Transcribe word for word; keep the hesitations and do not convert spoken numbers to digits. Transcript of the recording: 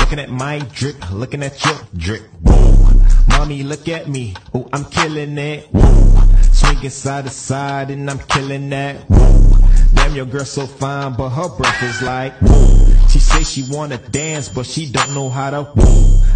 Looking at my drip, looking at your drip. Whoa, mommy, look at me. Oh, I'm killing it. Whoa, swinging side to side and I'm killing that. Whoa, damn, your girl so fine, but her breath is like. Whoa, she say she wanna dance, but she don't know how to. Whoa,